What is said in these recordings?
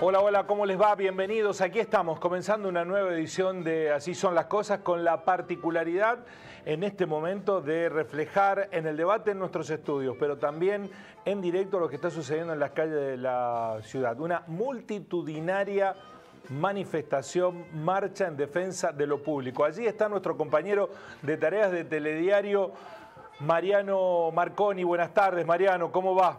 Hola, hola, ¿cómo les va? Bienvenidos. Aquí estamos, comenzando una nueva edición de Así son las cosas, con la particularidad en este momento de reflejar en el debate en nuestros estudios, pero también en directo lo que está sucediendo en las calles de la ciudad. Una multitudinaria manifestación, marcha en defensa de lo público. Allí está nuestro compañero de tareas de Telediario, Mariano Marconi. Buenas tardes, Mariano, ¿cómo va?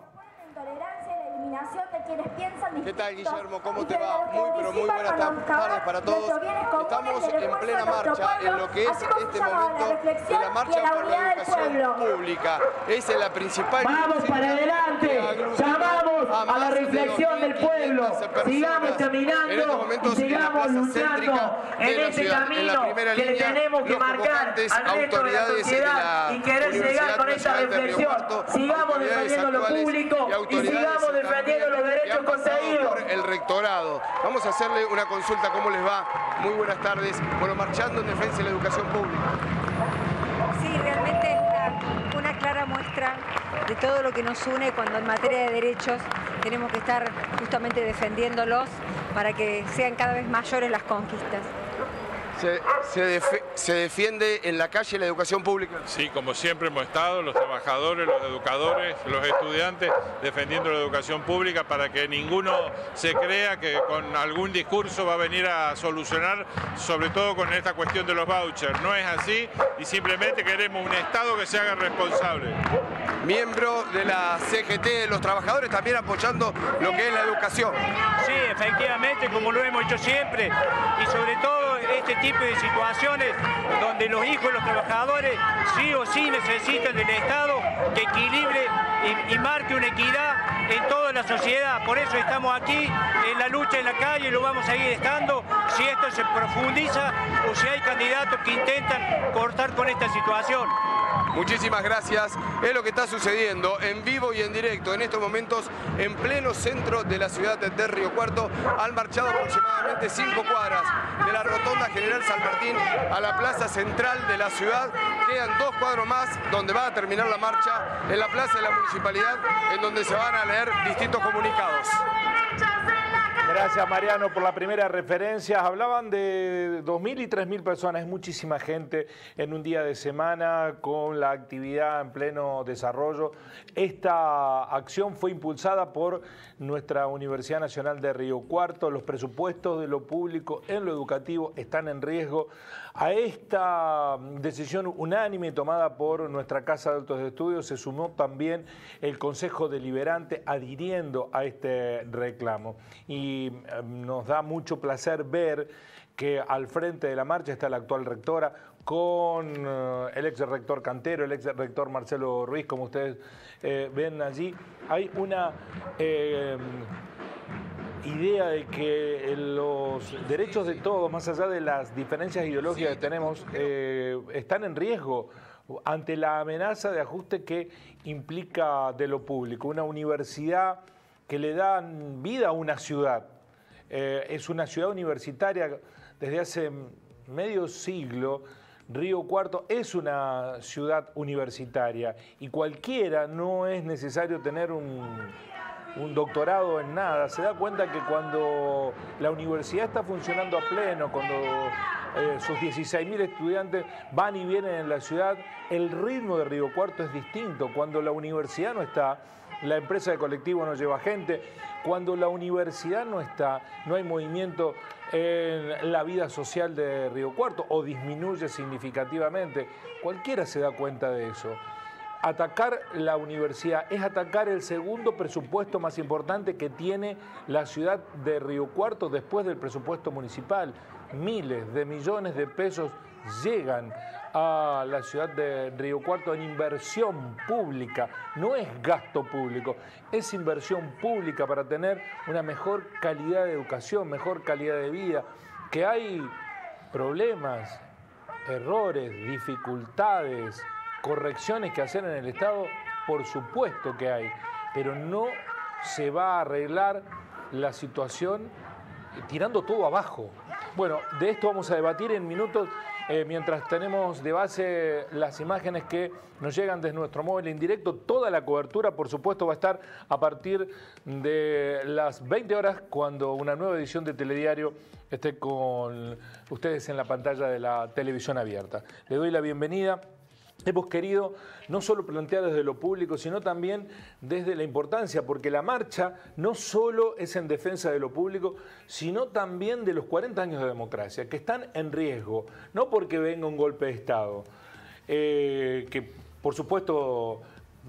¿Qué tal, Guillermo? ¿Cómo te va? Muy, pero muy buenas tardes para todos. Estamos en plena marcha en lo que es este momento de la marcha por la educación pública. Esa es la principal. Vamos para adelante, llamamos a la reflexión del pueblo. Sigamos caminando y sigamos luchando en este camino que le tenemos que marcar al resto de la sociedad y querer llegar con esta reflexión. Sigamos defendiendo lo público y sigamos defendiendo los derechos conseguidos. Por el rectorado. Vamos a hacerle una consulta, ¿cómo les va? Muy buenas tardes. Bueno, marchando en defensa de la educación pública. Sí, realmente es una clara muestra de todo lo que nos une cuando en materia de derechos tenemos que estar justamente defendiéndolos para que sean cada vez mayores las conquistas. ¿Se defiende en la calle la educación pública? Sí, como siempre hemos estado, los trabajadores, los educadores, los estudiantes, defendiendo la educación pública para que ninguno se crea que con algún discurso va a venir a solucionar, sobre todo con esta cuestión de los vouchers. No es así y simplemente queremos un Estado que se haga responsable. Miembro de la CGT, de los trabajadores, también apoyando lo que es la educación. Sí, efectivamente, como lo hemos hecho siempre, y sobre todo este tipo de situaciones donde los hijos de los trabajadores sí o sí necesitan del Estado que equilibre y marque una equidad en toda la sociedad. Por eso estamos aquí en la lucha en la calle y lo vamos a seguir estando si esto se profundiza o si hay candidatos que intentan cortar con esta situación. Muchísimas gracias. Es lo que está sucediendo en vivo y en directo en estos momentos en pleno centro de la ciudad de Río Cuarto. Han marchado aproximadamente 5 cuadras de la Rotonda General San Martín a la plaza central de la ciudad. Quedan 2 cuadros más donde va a terminar la marcha en la plaza de la municipalidad, en donde se van a leer distintos comunicados. Gracias, Mariano, por la primera referencia. Hablaban de 2.000 y 3.000 personas, es muchísima gente en un día de semana con la actividad en pleno desarrollo. Esta acción fue impulsada por nuestra Universidad Nacional de Río Cuarto. Los presupuestos de lo público en lo educativo están en riesgo. A esta decisión unánime tomada por nuestra Casa de Altos Estudios se sumó también el Consejo Deliberante adhiriendo a este reclamo. Y nos da mucho placer ver que al frente de la marcha está la actual rectora con el ex rector Cantero, el ex rector Marcelo Ruiz, como ustedes ven allí. Hay una idea de que los derechos de todos, más allá de las diferencias ideológicas que tenemos, están en riesgo ante la amenaza de ajuste que implica de lo público. Una universidad que le da vida a una ciudad. Es una ciudad universitaria desde hace medio siglo. Río Cuarto es una ciudad universitaria y cualquiera, no es necesario tener un doctorado en nada. Se da cuenta que cuando la universidad está funcionando a pleno, cuando sus 16.000 estudiantes van y vienen en la ciudad, el ritmo de Río Cuarto es distinto. Cuando la universidad no está, la empresa de colectivo no lleva gente. Cuando la universidad no está, no hay movimiento en la vida social de Río Cuarto o disminuye significativamente. Cualquiera se da cuenta de eso. Atacar la universidad es atacar el segundo presupuesto más importante que tiene la ciudad de Río Cuarto después del presupuesto municipal. Miles de millones de pesos llegan a la ciudad de Río Cuarto en inversión pública. No es gasto público, es inversión pública para tener una mejor calidad de educación, mejor calidad de vida. Que hay problemas, errores, dificultades, correcciones que hacer en el Estado, por supuesto que hay, pero no se va a arreglar la situación tirando todo abajo. Bueno, de esto vamos a debatir en minutos, mientras tenemos de base las imágenes que nos llegan desde nuestro móvil en directo. Toda la cobertura, por supuesto, va a estar a partir de las 20 horas, cuando una nueva edición de Telediario esté con ustedes en la pantalla de la televisión abierta. Le doy la bienvenida. Hemos querido no solo plantear desde lo público, sino también desde la importancia, porque la marcha no solo es en defensa de lo público, sino también de los 40 años de democracia, que están en riesgo, no porque venga un golpe de Estado, que por supuesto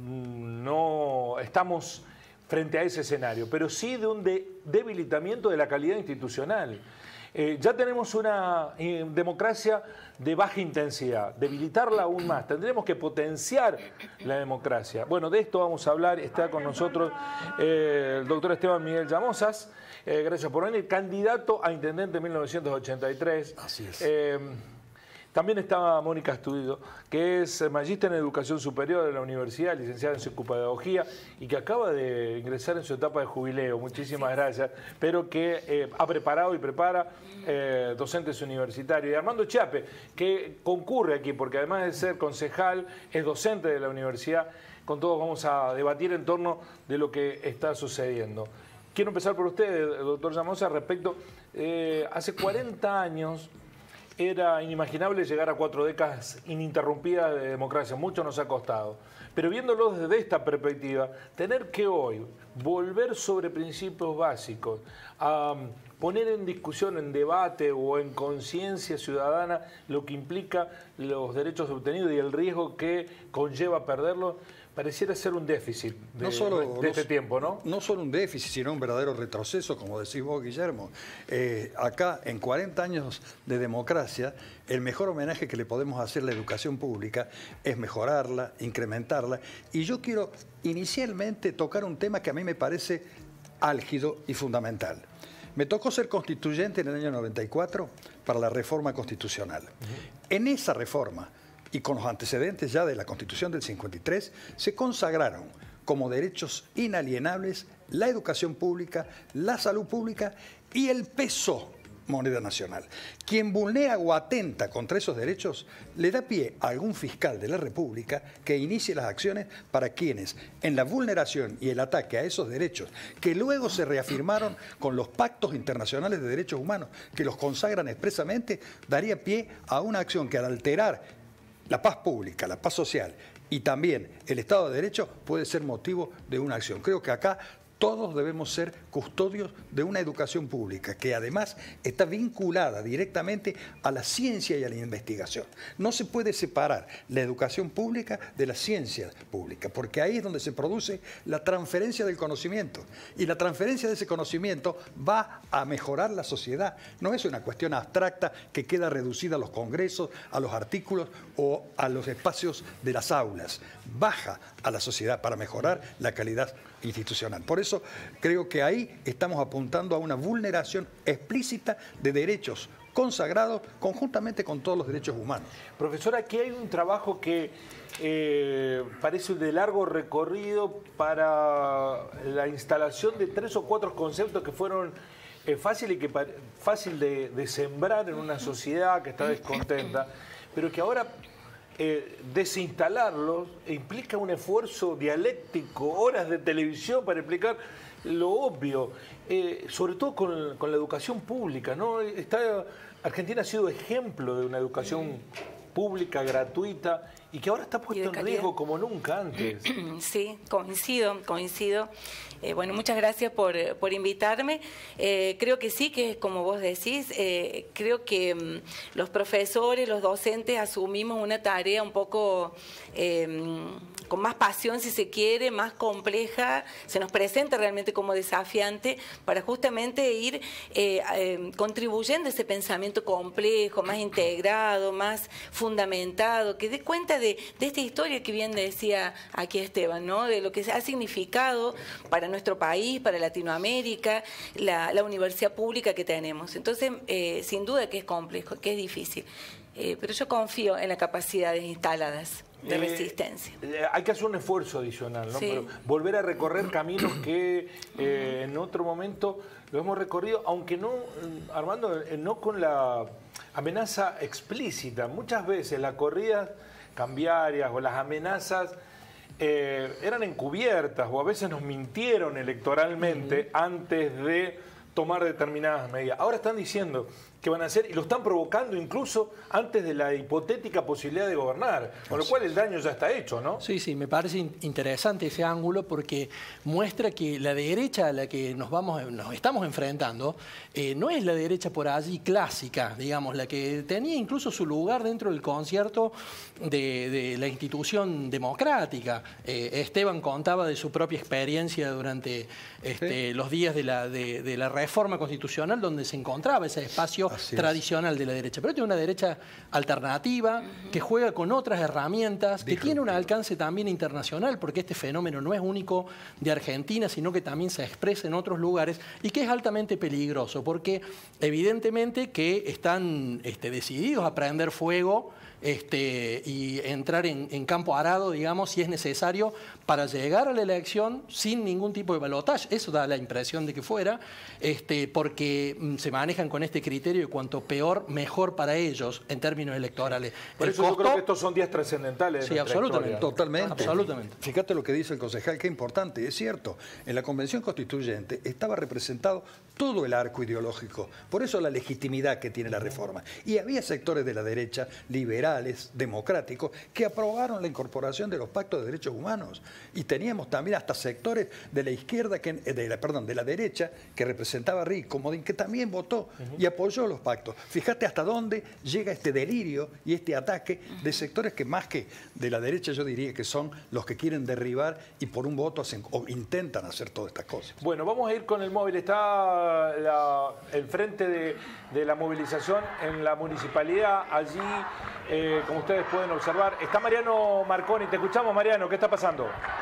no estamos frente a ese escenario, pero sí de un debilitamiento de la calidad institucional. Ya tenemos una democracia de baja intensidad, debilitarla aún más. Tendremos que potenciar la democracia. Bueno, de esto vamos a hablar. Está con nosotros el doctor Esteban Miguel Llamosas. Gracias por venir. Candidato a intendente en 1983. Así es. También está Mónica Estudillo, que es magíster en Educación Superior de la Universidad, licenciada en Psicopedagogía y que acaba de ingresar en su etapa de jubileo. Muchísimas gracias. Pero que ha preparado y prepara docentes universitarios. Y Armando Chiappe, que concurre aquí, porque además de ser concejal, es docente de la universidad. Con todos vamos a debatir en torno de lo que está sucediendo. Quiero empezar por usted, doctor Llamosa, respecto, hace 40 años... Era inimaginable llegar a 4 décadas ininterrumpidas de democracia, mucho nos ha costado. Pero viéndolo desde esta perspectiva, tener que hoy volver sobre principios básicos, a poner en discusión, en debate o en conciencia ciudadana lo que implica los derechos obtenidos y el riesgo que conlleva perderlos, pareciera ser un déficit de este tiempo, ¿no? No solo un déficit, sino un verdadero retroceso, como decís vos, Guillermo. Acá, en 40 años de democracia, el mejor homenaje que le podemos hacer a la educación pública es mejorarla, incrementarla. Y yo quiero inicialmente tocar un tema que a mí me parece álgido y fundamental. Me tocó ser constituyente en el año 94 para la reforma constitucional. En esa reforma, y con los antecedentes ya de la Constitución del 53, se consagraron como derechos inalienables la educación pública, la salud pública y el peso moneda nacional. Quien vulnera o atenta contra esos derechos le da pie a algún fiscal de la República que inicie las acciones para quienes, en la vulneración y el ataque a esos derechos, que luego se reafirmaron con los pactos internacionales de derechos humanos, que los consagran expresamente, daría pie a una acción que al alterar la paz pública, la paz social y también el Estado de Derecho puede ser motivo de una acción. Creo que acá todos debemos ser custodios de una educación pública que además está vinculada directamente a la ciencia y a la investigación. No se puede separar la educación pública de la ciencia pública, porque ahí es donde se produce la transferencia del conocimiento. Y la transferencia de ese conocimiento va a mejorar la sociedad. No es una cuestión abstracta que queda reducida a los congresos, a los artículos o a los espacios de las aulas. Baja a la sociedad para mejorar la calidad institucional. Por eso creo que ahí estamos apuntando a una vulneración explícita de derechos consagrados conjuntamente con todos los derechos humanos. Profesora, aquí hay un trabajo que parece de largo recorrido para la instalación de 3 o 4 conceptos que fueron fácil de sembrar en una sociedad que está descontenta, pero que ahora desinstalarlos implica un esfuerzo dialéctico, horas de televisión para explicar lo obvio, sobre todo con la educación pública, ¿no? Argentina ha sido ejemplo de una educación pública, gratuita, y que ahora está puesto en riesgo como nunca antes. Sí, coincido. Bueno, muchas gracias por invitarme. Creo que sí, que como vos decís, creo que los profesores, los docentes asumimos una tarea un poco con más pasión, si se quiere, más compleja, se nos presenta realmente como desafiante para justamente ir contribuyendo a ese pensamiento complejo, más integrado, más fundamentado, que dé cuenta de esta historia que bien decía aquí Esteban, ¿no? De lo que ha significado para nuestro país, para Latinoamérica, la universidad pública que tenemos. Entonces, sin duda que es complejo, que es difícil. pero yo confío en las capacidades instaladas de resistencia. Hay que hacer un esfuerzo adicional, ¿no? Sí. Pero volver a recorrer caminos que en otro momento lo hemos recorrido, aunque no, Armando, no con la amenaza explícita. Muchas veces las corridas cambiarias o las amenazas eran encubiertas, o a veces nos mintieron electoralmente antes de tomar determinadas medidas. Ahora están diciendo que van a hacer, y lo están provocando incluso antes de la hipotética posibilidad de gobernar, con lo cual el daño ya está hecho, ¿no? Sí, sí, me parece interesante ese ángulo porque muestra que la derecha a la que nos estamos enfrentando no es la derecha por allí clásica, digamos, la que tenía incluso su lugar dentro del concierto de la institución democrática. Esteban contaba de su propia experiencia durante los días de la reforma constitucional, donde se encontraba ese espacio tradicional de la derecha. Pero tiene una derecha alternativa que juega con otras herramientas, que tiene un alcance también internacional, porque este fenómeno no es único de Argentina, sino que también se expresa en otros lugares y que es altamente peligroso, porque evidentemente que están decididos a prender fuego y entrar en campo arado, digamos, si es necesario, para llegar a la elección sin ningún tipo de balotaje. Eso da la impresión de que fuera, porque se manejan con este criterio de cuanto peor, mejor para ellos en términos electorales. Por eso yo creo que estos son días trascendentales. Sí, absolutamente. Totalmente. Absolutamente. Fíjate lo que dice el concejal, qué importante, es cierto. En la Convención Constituyente estaba representado todo el arco ideológico, por eso la legitimidad que tiene la reforma. Y había sectores de la derecha, liberales, democráticos, que aprobaron la incorporación de los pactos de derechos humanos. Y teníamos también hasta sectores de la izquierda, de la derecha, que representaba a Rico Modín, que también votó y apoyó los pactos. Fíjate hasta dónde llega este delirio y este ataque de sectores que más que de la derecha yo diría que son los que quieren derribar y por un voto hacen o intentan hacer todas estas cosas. Bueno, vamos a ir con el móvil. Está el frente de la movilización en la municipalidad. Allí, como ustedes pueden observar, está Mariano Marconi. Te escuchamos, Mariano. ¿Qué está pasando?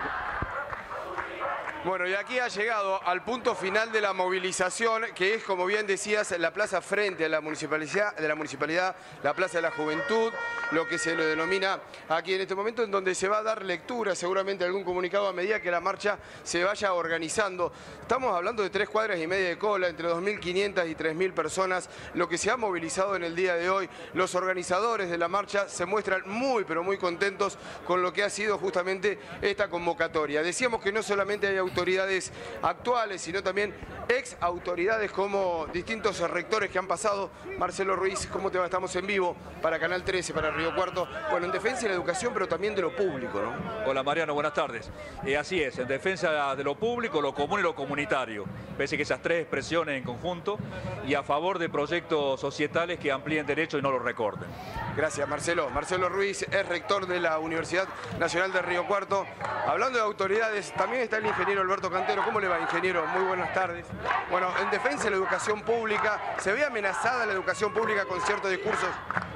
Bueno, y aquí ha llegado al punto final de la movilización, que es, como bien decías, la plaza frente a la municipalidad, la Plaza de la Juventud, lo que se lo denomina aquí en este momento, en donde se va a dar lectura seguramente algún comunicado a medida que la marcha se vaya organizando. Estamos hablando de 3,5 cuadras de cola, entre 2.500 y 3.000 personas, lo que se ha movilizado en el día de hoy. Los organizadores de la marcha se muestran muy, pero muy contentos con lo que ha sido justamente esta convocatoria. Decíamos que no solamente hay autoridades actuales, sino también ex autoridades como distintos rectores que han pasado. Marcelo Ruiz, ¿cómo te va? Estamos en vivo para Canal 13, para Río Cuarto. Bueno, en defensa de la educación, pero también de lo público, ¿no? Hola Mariano, buenas tardes. Así es, en defensa de lo público, lo común y lo comunitario. Parece que esas tres expresiones en conjunto y a favor de proyectos societales que amplíen derechos y no los recorten. Gracias, Marcelo. Marcelo Ruiz es rector de la Universidad Nacional de Río Cuarto. Hablando de autoridades, también está el ingeniero Alberto Cantero. ¿Cómo le va, ingeniero? Muy buenas tardes. Bueno, en defensa de la educación pública, ¿se ve amenazada la educación pública con ciertos discursos?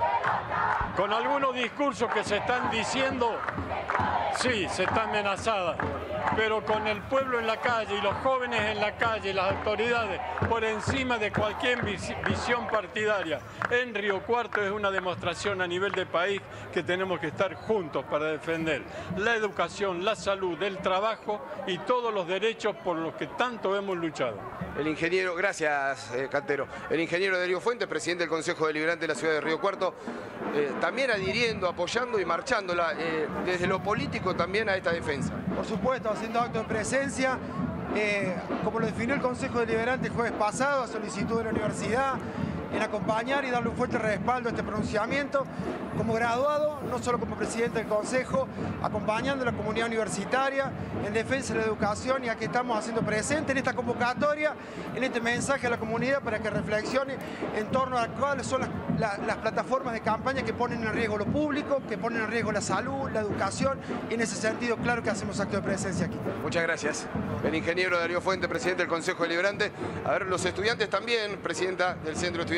Con algunos discursos que se están diciendo, sí, se está amenazada, pero con el pueblo en la calle y los jóvenes en la calle, las autoridades, por encima de cualquier visión partidaria. En Río Cuarto es una demostración a nivel de país que tenemos que estar juntos para defender la educación, la salud, el trabajo y todos los derechos por los que tanto hemos luchado. El ingeniero, gracias Cantero, el ingeniero Darío Fuentes, presidente del Consejo Deliberante de la ciudad de Río Cuarto, también adhiriendo, apoyando y marchándola desde lo político también a esta defensa. Por supuesto, haciendo acto de presencia, como lo definió el Consejo Deliberante el jueves pasado, a solicitud de la universidad, en acompañar y darle un fuerte respaldo a este pronunciamiento, como graduado, no solo como presidente del Consejo, acompañando a la comunidad universitaria en defensa de la educación, y aquí estamos haciendo presente en esta convocatoria, en este mensaje a la comunidad para que reflexione en torno a cuáles son las plataformas de campaña que ponen en riesgo lo público, que ponen en riesgo la salud, la educación, y en ese sentido, claro que hacemos acto de presencia aquí. Muchas gracias. El ingeniero Darío Fuentes, presidente del Consejo Deliberante. A ver, los estudiantes también, presidenta del Centro de Estudiantes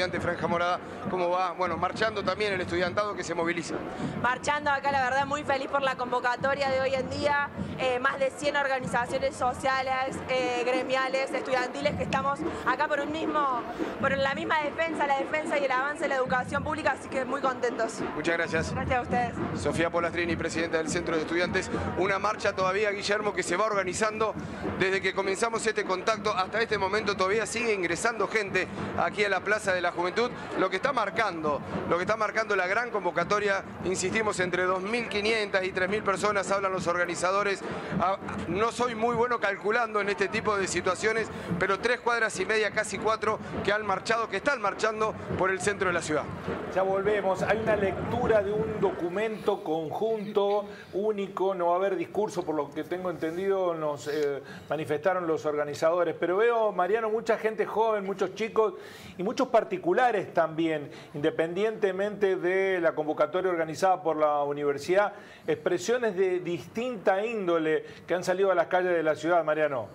Estudiantes Franja Morada. ¿Cómo va? Bueno, marchando también el estudiantado que se moviliza. Marchando acá, la verdad, muy feliz por la convocatoria de hoy en día. Más de 100 organizaciones sociales, gremiales, estudiantiles que estamos acá por la misma defensa, la defensa y el avance de la educación pública, así que muy contentos. Muchas gracias. Gracias a ustedes. Sofía Polastrini, presidenta del Centro de Estudiantes. Una marcha todavía, Guillermo, que se va organizando desde que comenzamos este contacto hasta este momento. Todavía sigue ingresando gente aquí a la Plaza de la Juventud, lo que está marcando la gran convocatoria, insistimos, entre 2.500 y 3.000 personas, hablan los organizadores. No soy muy bueno calculando en este tipo de situaciones, pero 3 cuadras y media, casi 4, que han marchado, que están marchando por el centro de la ciudad. Ya volvemos, hay una lectura de un documento conjunto, único, no va a haber discurso, por lo que tengo entendido, nos manifestaron los organizadores, pero veo, Mariano, mucha gente joven, muchos chicos y muchos particulares también, independientemente de la convocatoria organizada por la universidad, expresiones de distinta índole que han salido a las calles de la ciudad, Mariano.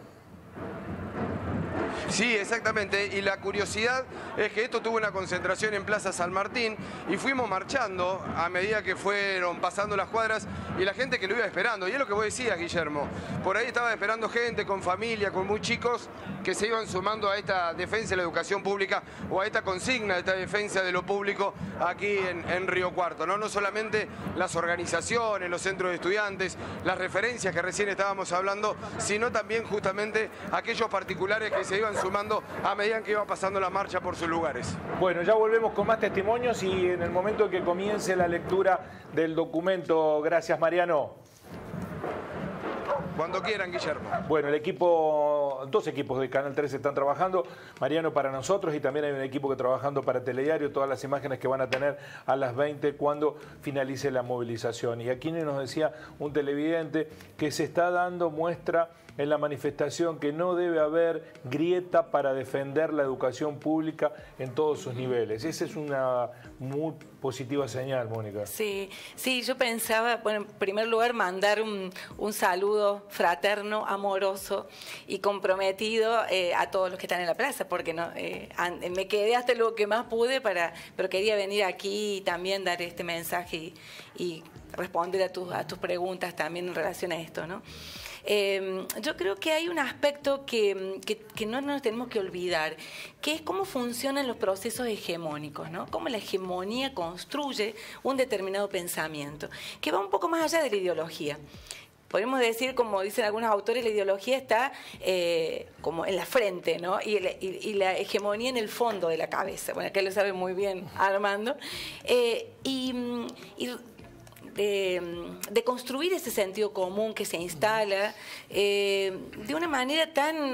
Sí, exactamente, y la curiosidad es que esto tuvo una concentración en Plaza San Martín y fuimos marchando a medida que fueron pasando las cuadras y la gente que lo iba esperando. Y es lo que vos decías, Guillermo, por ahí estaba esperando gente con familia, con muy chicos, que se iban sumando a esta defensa de la educación pública o a esta consigna de esta defensa de lo público aquí en Río Cuarto, ¿no? No solamente las organizaciones, los centros de estudiantes, las referencias que recién estábamos hablando, sino también justamente aquellos particulares que se iban sumando a medida que iba pasando la marcha por sus lugares. Bueno, ya volvemos con más testimonios y en el momento en que comience la lectura del documento. Gracias, Mariano. Cuando quieran, Guillermo. Bueno, dos equipos de Canal 3 están trabajando, Mariano para nosotros y también hay un equipo que está trabajando para Telediario, todas las imágenes que van a tener a las 20 cuando finalice la movilización. Y aquí nos decía un televidente que se está dando muestra en la manifestación que no debe haber grieta para defender la educación pública en todos sus niveles. Esa es una muy positiva señal, Mónica. Sí, yo pensaba, bueno, en primer lugar mandar un saludo fraterno, amoroso y comprometido a todos los que están en la plaza, porque no, me quedé hasta lo que más pude, pero quería venir aquí y también dar este mensaje y responder a tus preguntas también en relación a esto, ¿no? Yo creo que hay un aspecto que no nos tenemos que olvidar, que es cómo funcionan los procesos hegemónicos, ¿no? Cómo la hegemonía construye un determinado pensamiento, que va un poco más allá de la ideología. Podemos decir, como dicen algunos autores, la ideología está como en la frente, ¿no? Y la hegemonía en el fondo de la cabeza. Bueno, acá lo sabe muy bien Armando. De construir ese sentido común que se instala de una manera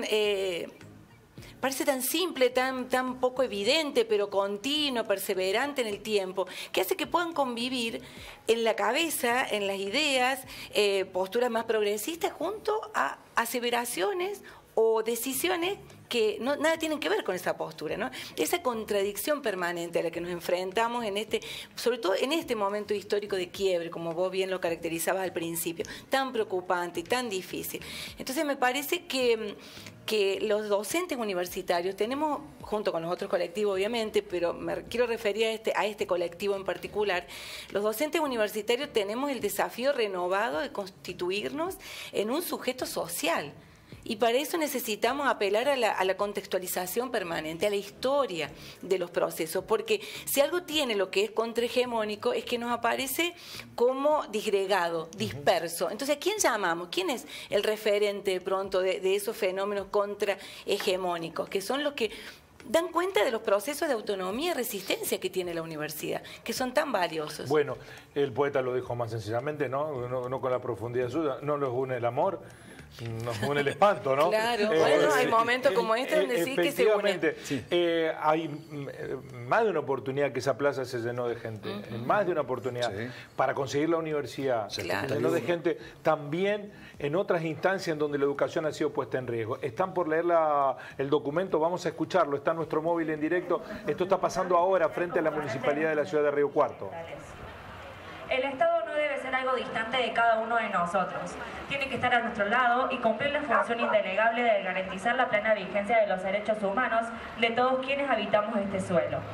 parece tan simple, tan poco evidente, pero continua, perseverante en el tiempo, que hace que puedan convivir en la cabeza, en las ideas, posturas más progresistas junto a aseveraciones o decisiones que nada tienen que ver con esa postura, ¿no? Esa contradicción permanente a la que nos enfrentamos sobre todo en este momento histórico de quiebre, como vos bien lo caracterizabas al principio, tan preocupante y tan difícil. Entonces me parece que los docentes universitarios tenemos, junto con los otros colectivos obviamente, pero me quiero referir a este colectivo en particular, los docentes universitarios tenemos el desafío renovado de constituirnos en un sujeto social. Y para eso necesitamos apelar a la contextualización permanente, a la historia de los procesos, porque si algo tiene lo que es contrahegemónico es que nos aparece como disgregado, disperso. Entonces, ¿a quién llamamos? ¿Quién es el referente de pronto de esos fenómenos contrahegemónicos, que son los que dan cuenta de los procesos de autonomía y resistencia que tiene la universidad, que son tan valiosos? Bueno, el poeta lo dijo más sencillamente, no con la profundidad suya, no los une el amor, nos une el espanto, ¿no? Claro, bueno, hay momentos como este donde sí que se une. Hay más de una oportunidad que esa plaza se llenó de gente, más de una oportunidad para conseguir la universidad, se llenó de gente también en otras instancias en donde la educación ha sido puesta en riesgo. Están por leer el documento, vamos a escucharlo, está nuestro móvil en directo, esto está pasando ahora frente a la Municipalidad de la Ciudad de Río Cuarto. El Estado no debe ser algo distante de cada uno de nosotros. Tiene que estar a nuestro lado y cumplir la función indelegable de garantizar la plena vigencia de los derechos humanos de todos quienes habitamos este suelo.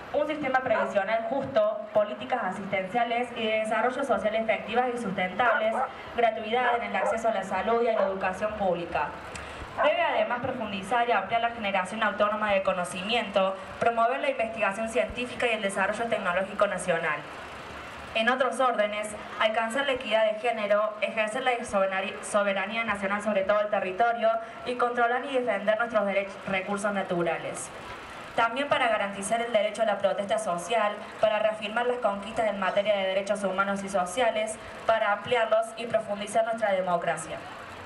un sistema previsional justo, políticas asistenciales y de desarrollo social efectivas y sustentables, gratuidad en el acceso a la salud y a la educación pública. Debe además profundizar y ampliar la generación autónoma de conocimiento, promover la investigación científica y el desarrollo tecnológico nacional. En otros órdenes, alcanzar la equidad de género, ejercer la soberanía nacional sobre todo el territorio y controlar y defender nuestros recursos naturales. También para garantizar el derecho a la protesta social, para reafirmar las conquistas en materia de derechos humanos y sociales, para ampliarlos y profundizar nuestra democracia.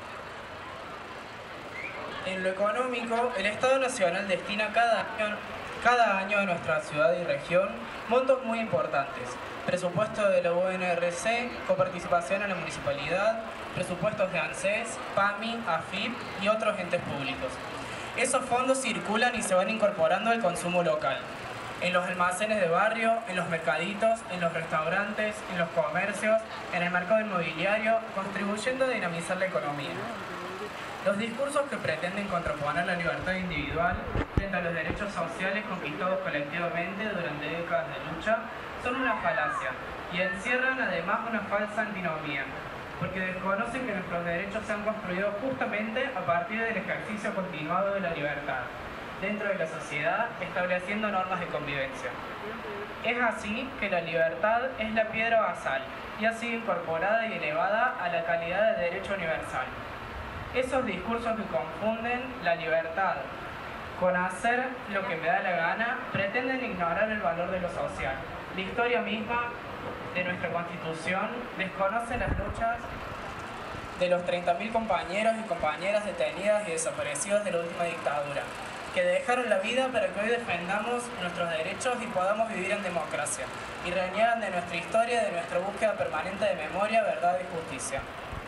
En lo económico, el Estado Nacional destina cada año a nuestra ciudad y región montos muy importantes. Presupuesto de la UNRC, coparticipación a la municipalidad, presupuestos de ANSES, PAMI, AFIP y otros entes públicos. Esos fondos circulan y se van incorporando al consumo local, en los almacenes de barrio, en los mercaditos, en los restaurantes, en los comercios, en el mercado inmobiliario, contribuyendo a dinamizar la economía. Los discursos que pretenden contraponer la libertad individual frente a los derechos sociales conquistados colectivamente durante décadas de lucha son una falacia y encierran además una falsa antinomía, porque desconocen que nuestros derechos se han construido justamente a partir del ejercicio continuado de la libertad, dentro de la sociedad, estableciendo normas de convivencia. Es así que la libertad es la piedra basal y ha sido incorporada y elevada a la calidad de derecho universal. Esos discursos que confunden la libertad con hacer lo que me da la gana pretenden ignorar el valor de lo social. La historia misma de nuestra Constitución desconoce las luchas de los 30.000 compañeros y compañeras detenidas y desaparecidos de la última dictadura, que dejaron la vida para que hoy defendamos nuestros derechos y podamos vivir en democracia, y reniegan de nuestra historia y de nuestra búsqueda permanente de memoria, verdad y justicia.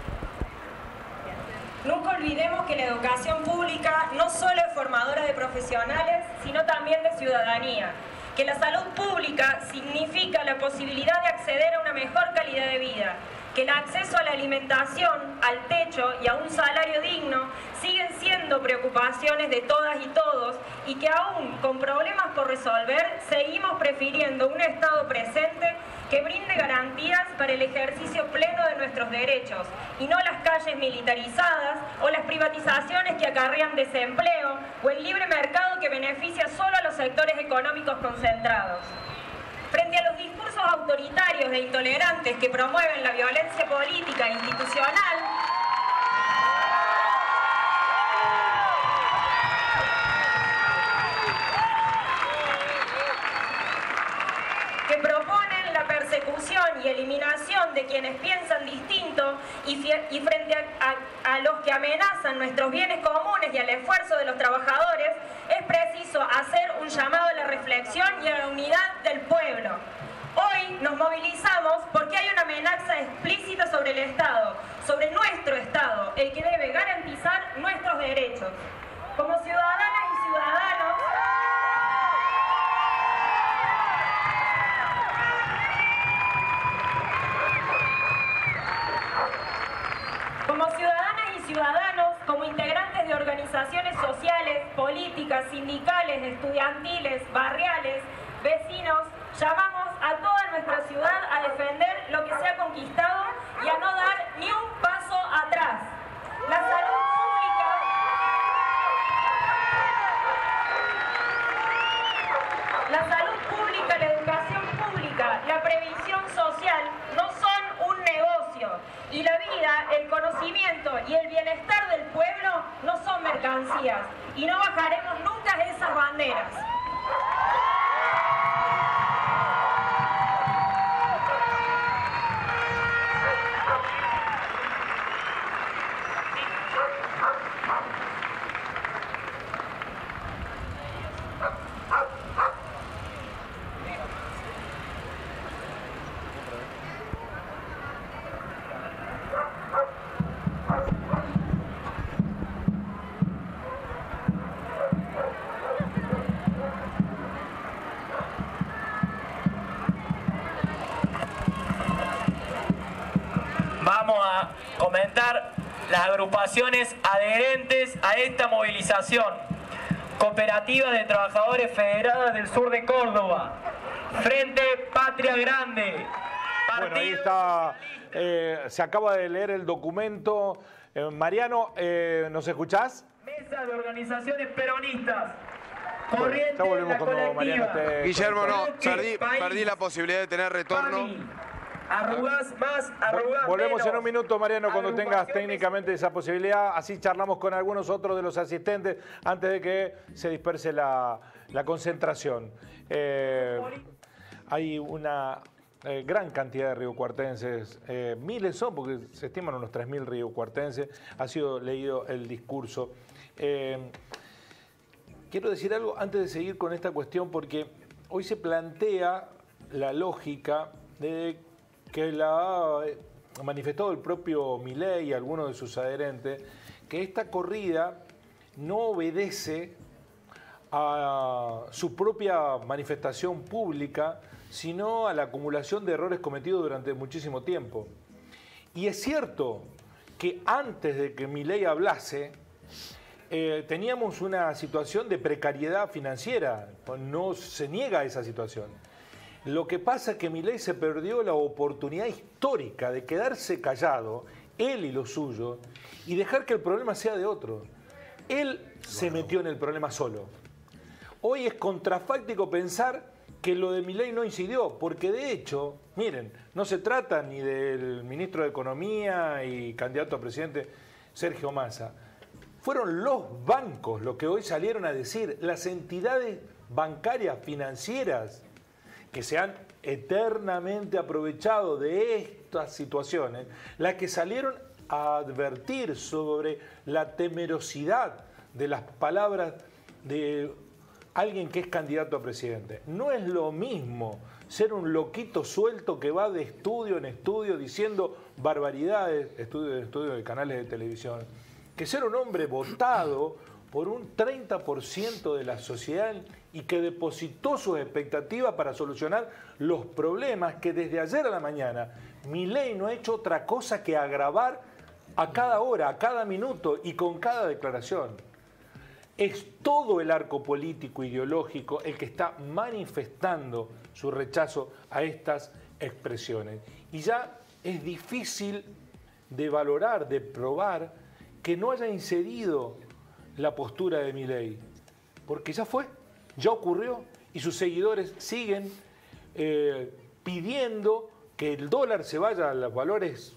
Nunca olvidemos que la educación pública no solo es formadora de profesionales, sino también de ciudadanía. Que la salud pública significa la posibilidad de acceder a una mejor calidad de vida. Que el acceso a la alimentación, al techo y a un salario digno siguen siendo preocupaciones de todas y todos y que aún con problemas por resolver seguimos prefiriendo un Estado presente que brinde garantías para el ejercicio pleno de nuestros derechos y no las calles militarizadas o las privatizaciones que acarrean desempleo o el libre mercado que beneficia solo a los sectores económicos concentrados. Frente a los discursos autoritarios e intolerantes que promueven la violencia política e institucional, que proponen la persecución y eliminación de quienes piensan distinto y frente a los que amenazan nuestros bienes comunes y al esfuerzo de los trabajadores, es preciso hacer un llamado a la reflexión y a la unidad del pueblo. Hoy nos movilizamos porque hay una amenaza explícita sobre el Estado, sobre nuestro Estado, el que debe garantizar nuestros derechos. Como ciudadanas y ciudadanos, como integrantes de organizaciones sociales, políticas, sindicales, estudiantiles, barriales, vecinos, llamamos a toda nuestra ciudad a defender lo que se ha conquistado y a no dar ni un paso atrás. La salud pública, la educación pública, la previsión social no son un negocio y la vida, el conocimiento y el bienestar del pueblo no son mercancías y no bajaremos nunca de esas banderas. Vamos a comentar las agrupaciones adherentes a esta movilización. Cooperativa de Trabajadores Federadas del Sur de Córdoba, Frente Patria Grande. Bueno, ahí está, se acaba de leer el documento. Mariano, ¿nos escuchás? Mesa de Organizaciones Peronistas. Bueno, ya volvemos con Mariano. Guillermo, no, perdí la posibilidad de tener retorno. Arrugás más, arrugás Volvemos menos. en un minuto, Mariano, cuando tengas técnicamente esa posibilidad. Así charlamos con algunos otros de los asistentes antes de que se disperse la concentración. Hay una gran cantidad de riocuartenses, miles son, porque se estiman unos 3.000 riocuartenses. Ha sido leído el discurso. Quiero decir algo antes de seguir con esta cuestión, porque hoy se plantea la lógica de que la ha manifestado el propio Milei y algunos de sus adherentes, que esta corrida no obedece a su propia manifestación pública, sino a la acumulación de errores cometidos durante muchísimo tiempo. Y es cierto que antes de que Milei hablase, teníamos una situación de precariedad financiera, no se niega esa situación. Lo que pasa es que Milei se perdió la oportunidad histórica de quedarse callado, él y los suyos, y dejar que el problema sea de otro. Él se metió en el problema solo. Hoy es contrafáctico pensar que lo de Milei no incidió, porque de hecho, miren, no se trata ni del ministro de Economía y candidato a presidente Sergio Massa. Fueron los bancos los que hoy salieron a decir, las entidades bancarias financieras que se han eternamente aprovechado de estas situaciones, las que salieron a advertir sobre la temerosidad de las palabras de alguien que es candidato a presidente. No es lo mismo ser un loquito suelto que va de estudio en estudio diciendo barbaridades, estudio en estudio de canales de televisión, que ser un hombre votado por un 30% de la sociedad y que depositó sus expectativas para solucionar los problemas que desde ayer a la mañana Milei no ha hecho otra cosa que agravar a cada hora, a cada minuto y con cada declaración. Es todo el arco político ideológico el que está manifestando su rechazo a estas expresiones. Y ya es difícil de valorar, de probar que no haya incidido la postura de Milei, porque ya fue, ya ocurrió y sus seguidores siguen pidiendo que el dólar se vaya a los valores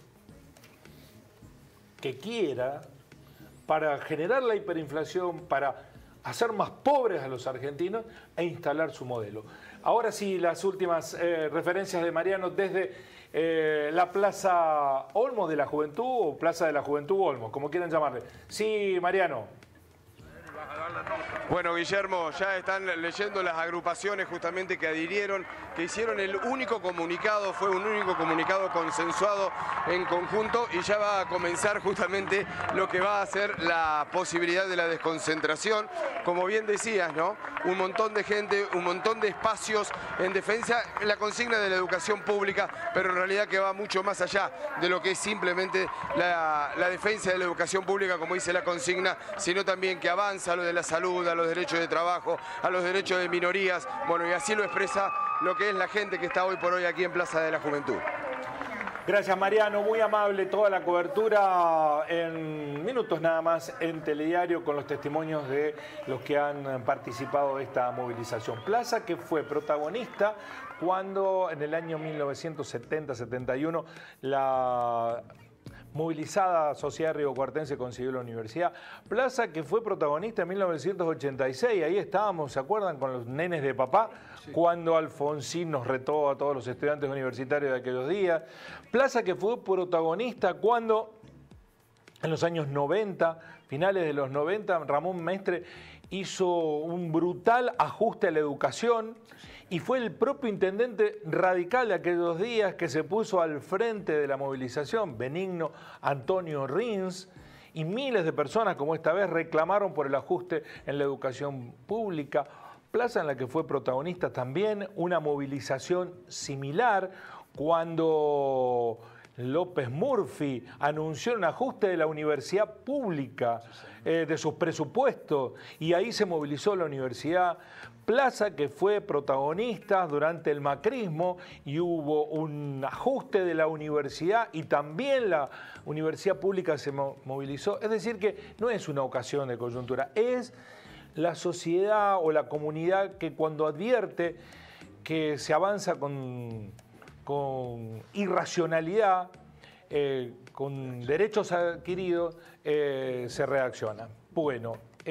que quiera para generar la hiperinflación, para hacer más pobres a los argentinos e instalar su modelo. Ahora sí, las últimas referencias de Mariano desde la Plaza Olmos de la Juventud o Plaza de la Juventud Olmos, como quieran llamarle. Sí, Mariano. Bueno, Guillermo, ya están leyendo las agrupaciones justamente que adhirieron, que hicieron el único comunicado, fue un único comunicado consensuado en conjunto y ya va a comenzar justamente lo que va a ser la posibilidad de la desconcentración. Como bien decías, ¿no? Un montón de gente, un montón de espacios en defensa, la consigna de la educación pública, pero en realidad que va mucho más allá de lo que es simplemente la defensa de la educación pública, como dice la consigna, sino también que avanza a lo de la salud, a los derechos de trabajo, a los derechos de minorías. Bueno, y así lo expresa lo que es la gente que está hoy por hoy aquí en Plaza de la Juventud. Gracias, Mariano, muy amable toda la cobertura en minutos nada más en Telediario con los testimonios de los que han participado de esta movilización. Plaza que fue protagonista cuando en el año 1970-71 la movilizada sociedad riocuartense consiguió la universidad. Plaza que fue protagonista en 1986, ahí estábamos, ¿se acuerdan? Con los nenes de papá, sí, cuando Alfonsín nos retó a todos los estudiantes universitarios de aquellos días. Plaza que fue protagonista cuando en los años 90, finales de los 90, Ramón Mestre hizo un brutal ajuste a la educación y fue el propio intendente radical de aquellos días que se puso al frente de la movilización, Benigno Antonio Rins, y miles de personas, como esta vez, reclamaron por el ajuste en la educación pública. Plaza en la que fue protagonista también una movilización similar cuando López Murphy anunció un ajuste de la universidad pública, de sus presupuestos, y ahí se movilizó la Universidad Plaza, que fue protagonista durante el macrismo, y hubo un ajuste de la universidad y también la universidad pública se movilizó. Es decir, que no es una ocasión de coyuntura, es la sociedad o la comunidad que cuando advierte que se avanza con irracionalidad, con derechos adquiridos, se reacciona. Bueno,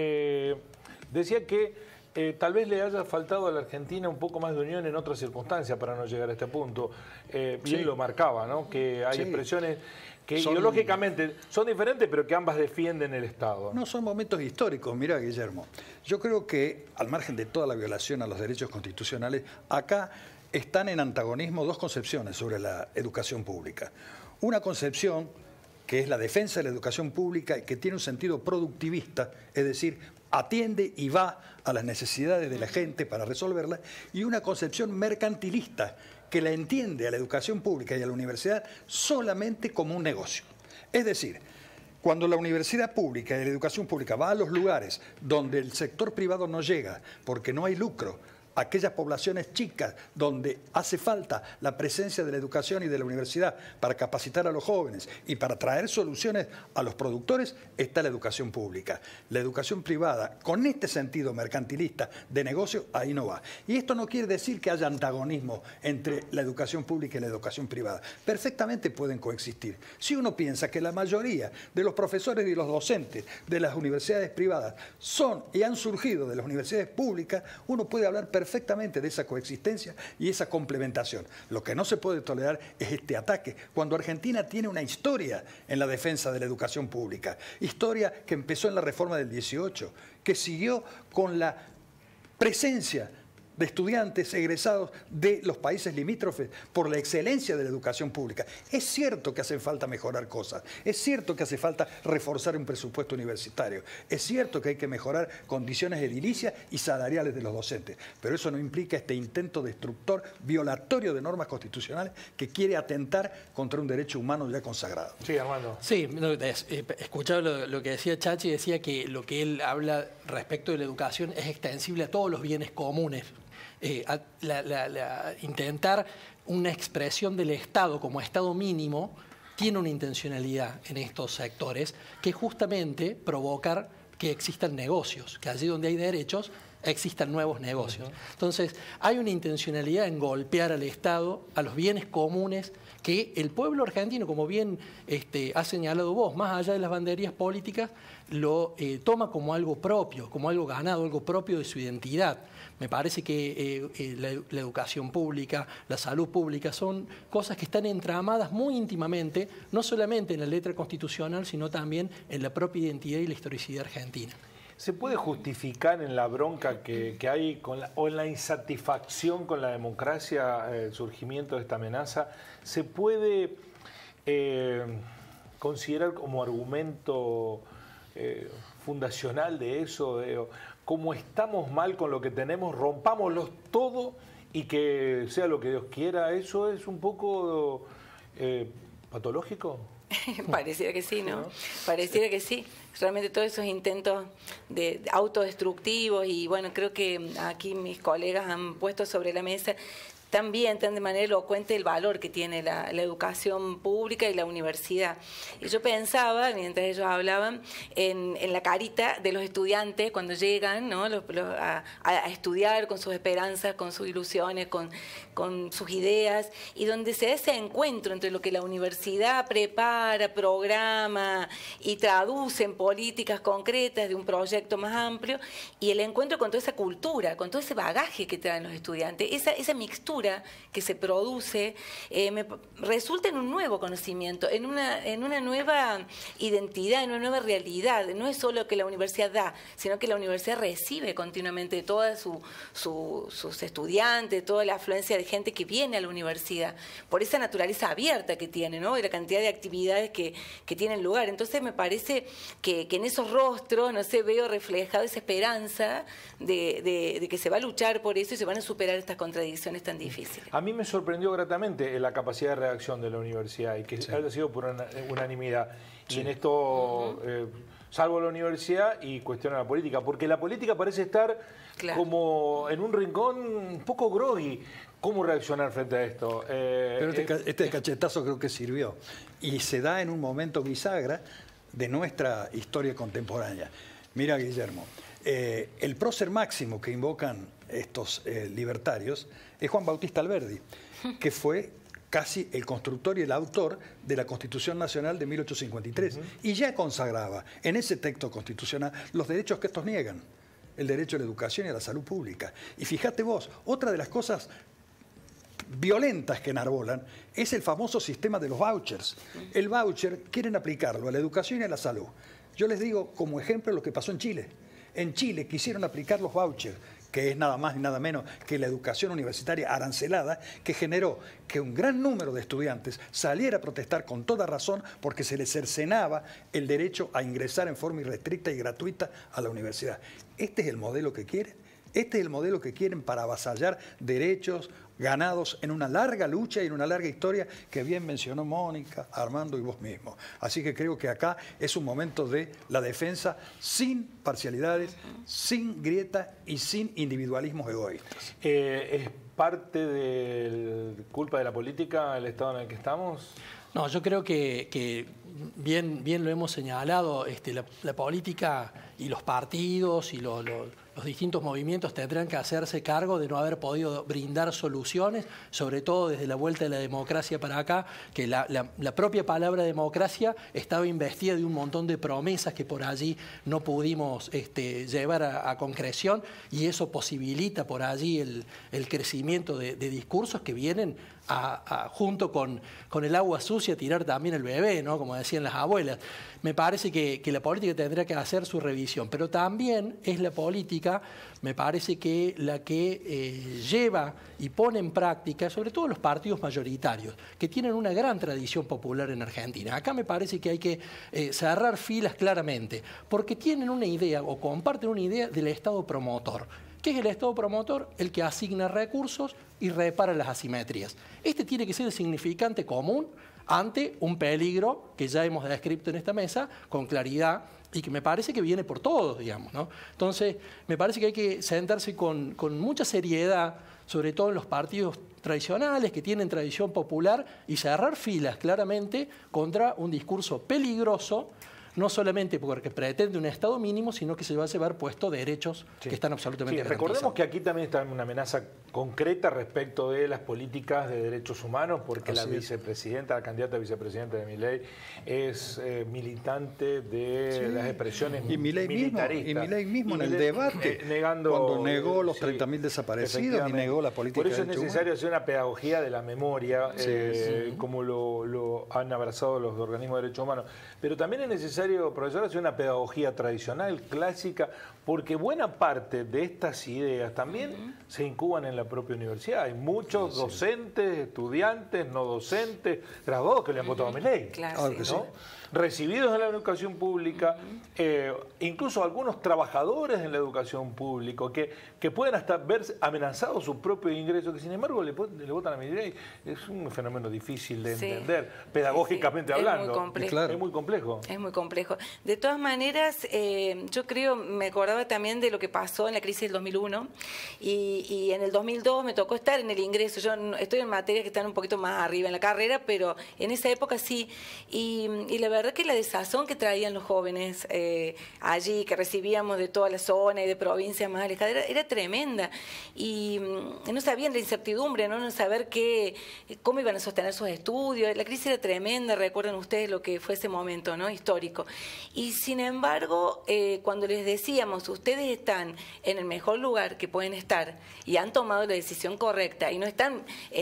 decía que tal vez le haya faltado a la Argentina un poco más de unión en otras circunstancias para no llegar a este punto. Bien lo marcaba, ¿no? Que hay expresiones que ideológicamente son diferentes, pero que ambas defienden el Estado. No, son momentos históricos. Mira, Guillermo, yo creo que, al margen de toda la violación a los derechos constitucionales, acá están en antagonismo dos concepciones sobre la educación pública. Una concepción que es la defensa de la educación pública, que tiene un sentido productivista, es decir, atiende y va a las necesidades de la gente para resolverlas, y una concepción mercantilista que la entiende a la educación pública y a la universidad solamente como un negocio. Es decir, cuando la universidad pública y la educación pública va a los lugares donde el sector privado no llega porque no hay lucro, aquellas poblaciones chicas donde hace falta la presencia de la educación y de la universidad para capacitar a los jóvenes y para traer soluciones a los productores, está la educación pública. La educación privada, con este sentido mercantilista de negocio, ahí no va. Y esto no quiere decir que haya antagonismo entre la educación pública y la educación privada. Perfectamente pueden coexistir. Si uno piensa que la mayoría de los profesores y los docentes de las universidades privadas son y han surgido de las universidades públicas, uno puede hablar perfectamente de esa coexistencia y esa complementación. Lo que no se puede tolerar es este ataque, cuando Argentina tiene una historia en la defensa de la educación pública, historia que empezó en la reforma del 18, que siguió con la presencia de estudiantes egresados de los países limítrofes por la excelencia de la educación pública. Es cierto que hace falta mejorar cosas, es cierto que hace falta reforzar un presupuesto universitario, es cierto que hay que mejorar condiciones edilicias y salariales de los docentes, pero eso no implica este intento destructor, violatorio de normas constitucionales que quiere atentar contra un derecho humano ya consagrado. Sí, Armando. Sí, escuchaba lo que decía Chachi, decía que lo que él habla respecto de la educación es extensible a todos los bienes comunes. Intentar una expresión del Estado como Estado mínimo tiene una intencionalidad en estos sectores, que es justamente provocar que existan negocios, que allí donde hay derechos existan nuevos negocios. Entonces, hay una intencionalidad en golpear al Estado, a los bienes comunes, que el pueblo argentino, como bien has señalado vos, más allá de las banderías políticas, lo toma como algo propio, como algo ganado, algo propio de su identidad. Me parece que la educación pública, la salud pública, son cosas que están entramadas muy íntimamente, no solamente en la letra constitucional, sino también en la propia identidad y la historicidad argentina. ¿Se puede justificar en la bronca que hay o en la insatisfacción con la democracia el surgimiento de esta amenaza? ¿Se puede considerar como argumento fundacional de eso? Como estamos mal con lo que tenemos, rompámoslo todo y que sea lo que Dios quiera. ¿Eso es un poco patológico? Pareciera que sí, ¿no? Pareciera que sí. Realmente todos esos intentos de autodestructivos, y bueno, creo que aquí mis colegas han puesto sobre la mesa también tan de manera elocuente el valor que tiene la educación pública y la universidad. Y yo pensaba, mientras ellos hablaban, en la carita de los estudiantes cuando llegan, ¿no? a estudiar con sus esperanzas, con sus ilusiones, con sus ideas, y donde se da ese encuentro entre lo que la universidad prepara, programa y traduce en políticas concretas de un proyecto más amplio, y el encuentro con toda esa cultura, con todo ese bagaje que traen los estudiantes, esa mixtura que se produce, me resulta en un nuevo conocimiento, en una nueva identidad, en una nueva realidad. No es solo que la universidad da, sino que la universidad recibe continuamente toda sus estudiantes, toda la afluencia de gente que viene a la universidad, por esa naturaleza abierta que tiene, ¿no? Y la cantidad de actividades que tienen lugar. Entonces me parece que en esos rostros, no sé, veo reflejada esa esperanza de que se va a luchar por eso y se van a superar estas contradicciones tan difíciles. difíciles. A mí me sorprendió gratamente la capacidad de reacción de la universidad y que haya sido por unanimidad. Y en esto, salvo la universidad y cuestiona la política, porque la política parece estar como en un rincón un poco groggy. ¿Cómo reaccionar frente a esto? Pero este cachetazo creo que sirvió y se da en un momento bisagra de nuestra historia contemporánea. Mira, Guillermo, el prócer máximo que invocan estos libertarios es Juan Bautista Alberdi, que fue casi el constructor y el autor de la Constitución Nacional de 1853, y ya consagraba en ese texto constitucional los derechos que estos niegan, el derecho a la educación y a la salud pública. Y fíjate vos, otra de las cosas violentas que enarbolan es el famoso sistema de los vouchers. El voucher quieren aplicarlo a la educación y a la salud. Yo les digo como ejemplo lo que pasó en Chile. En Chile quisieron aplicar los vouchers, que es nada más ni nada menos que la educación universitaria arancelada, que generó que un gran número de estudiantes saliera a protestar con toda razón porque se les cercenaba el derecho a ingresar en forma irrestricta y gratuita a la universidad. ¿Este es el modelo que quieren? Este es el modelo que quieren para avasallar derechos ganados en una larga lucha y en una larga historia que bien mencionó Mónica, Armando y vos mismo. Así que creo que acá es un momento de la defensa sin parcialidades, sin grieta y sin individualismos egoístas. ¿Es parte de culpa de la política el estado en el que estamos? No, yo creo que bien lo hemos señalado, la política y los partidos y los distintos movimientos tendrán que hacerse cargo de no haber podido brindar soluciones, sobre todo desde la vuelta de la democracia para acá, que la propia palabra democracia estaba investida de un montón de promesas que por allí no pudimos llevar a concreción, y eso posibilita por allí el crecimiento de discursos que vienen junto con el agua sucia tirar también el bebé, ¿no? Como decían las abuelas. Me parece que la política tendrá que hacer su revisión, pero también es la política, me parece que la que lleva y pone en práctica, sobre todo los partidos mayoritarios, que tienen una gran tradición popular en Argentina. Acá me parece que hay que cerrar filas claramente, porque tienen una idea o comparten una idea del Estado promotor. ¿Qué es el Estado promotor? El que asigna recursos y repara las asimetrías. Este tiene que ser el significante común ante un peligro que ya hemos descrito en esta mesa con claridad y que me parece que viene por todos, digamos, ¿no? Entonces, me parece que hay que sentarse con mucha seriedad, sobre todo en los partidos tradicionales que tienen tradición popular, y cerrar filas claramente contra un discurso peligroso, no solamente porque pretende un Estado mínimo, sino que se va a llevar puesto derechos que están absolutamente garantizados. Recordemos que aquí también está una amenaza concreta respecto de las políticas de derechos humanos, porque la vicepresidenta, la candidata a vicepresidenta de Milei, es militante de las expresiones militaristas. Y Milei mismo en el debate, cuando negó los 30.000 desaparecidos y negó la política de derechos humanos. Por eso es necesario hacer una pedagogía de la memoria, como lo han abrazado los organismos de derechos humanos. Pero también es necesario, profesor, hacer una pedagogía tradicional, clásica, porque buena parte de estas ideas también se incuban en la propia universidad. Hay muchos docentes, estudiantes, no docentes, graduados que le han votado a Milei. Claro, ¿no? Recibidos en la educación pública, incluso algunos trabajadores en la educación pública que pueden hasta ver amenazados su propio ingreso, que sin embargo le votan a Milei. Es un fenómeno difícil de entender, pedagógicamente hablando. Es muy complejo. Es muy complejo. De todas maneras, yo creo, me acordaba también de lo que pasó en la crisis del 2001 y en el 2002 me tocó estar en el ingreso. Yo estoy en materias que están un poquito más arriba en la carrera, pero en esa época sí. Y la verdad que la desazón que traían los jóvenes allí, que recibíamos de toda la zona y de provincias más alejadas, era tremenda. Y no sabían la incertidumbre, no saber cómo iban a sostener sus estudios. La crisis era tremenda, recuerden ustedes lo que fue ese momento, ¿no? Histórico. Y sin embargo, cuando les decíamos, ustedes están en el mejor lugar que pueden estar y han tomado la decisión correcta y no están